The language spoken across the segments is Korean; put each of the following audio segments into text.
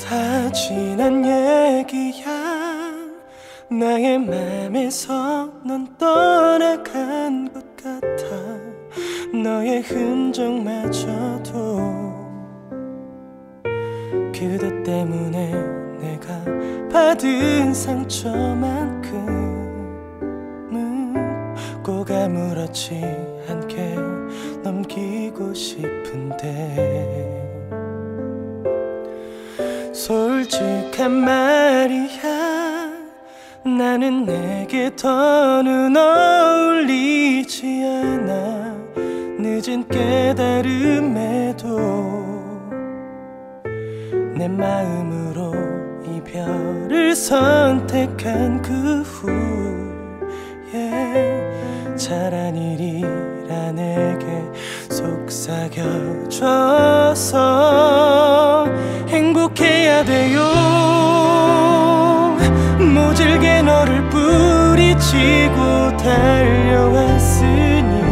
다 지난 얘기야. 나의 맘에서 넌 떠나간 것 같아. 너의 흔적마저도 그대 때문에 내가 받은 상처만큼은 꼭 아무렇지 않게 넘기고 싶은데 솔직한 말이야. 나는 내게 더는 어울리지 않아. 늦은 깨달음에도 내 마음으로 이별을 선택한 그 후에 잘한 일이라 내게 속삭여줘서 행복해야 돼요. 모질게 너를 뿌리치고 달려왔으니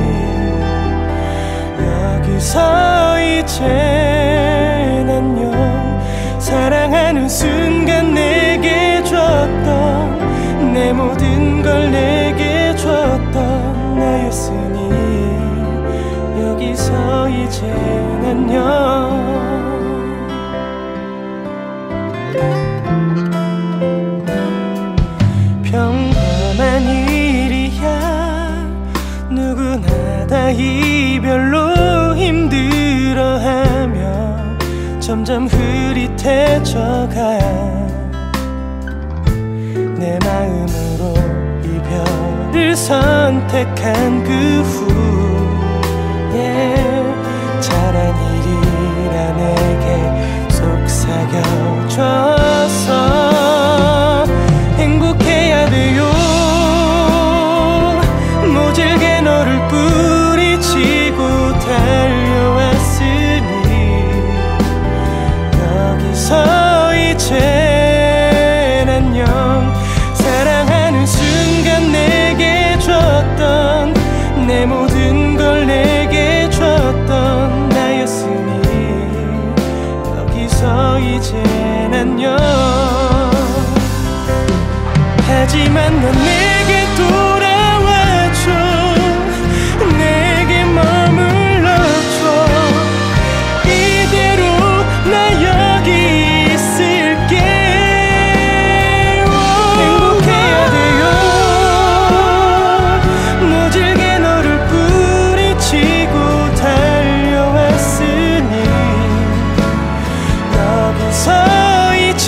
여기서 이젠 안녕. 사랑하는 순간 내게 줬던 내 모든 걸 내게 줬던 나였으니 여기서 이젠 안녕. 평범한 일이야. 누구나 다 이별로 힘들어하며 점점 흐릿해져가. 내 마음으로 이별을 선택한 그 후에 잘한 일이라 내게 속삭여줘서 행복해야 돼요. 모질게 너를 뿌리치고 달려왔으니 여기서 이젠 안녕. 사랑하는 순간 내게 줬던 내 모든 걸 내게 줬던 나였으니 여기서 이젠 안녕. 하지만 넌 내게 돌아와줘. 내게 머물러줘. 이대로 나 여기 있을게. 행복해야 돼요. 모질게 너를 뿌리치고 달려왔으니 여기서 이제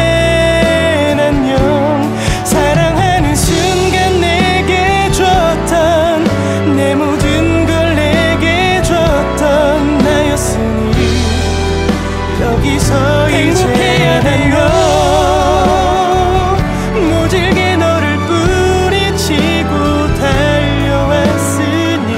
행복해야 돼요. 모질게 너를 뿌리치고 달려왔으니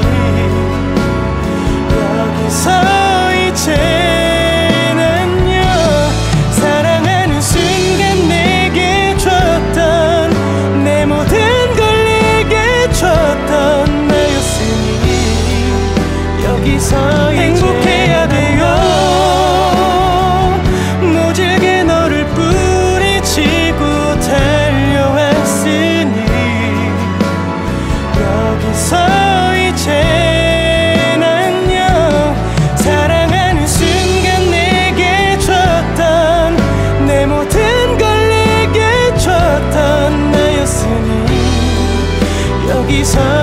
여기서 이젠 안녕. 사랑하는 순간 내게 줬던 내 모든 걸 내게 줬던 나였으니 여기서 행복해야 돼요. 모질게 너를 뿌리치고 달려왔으니 여기서 이젠 안녕. 사랑하는 순간 내게 줬던 내 모든 걸 내게 줬던 나였으니 여기서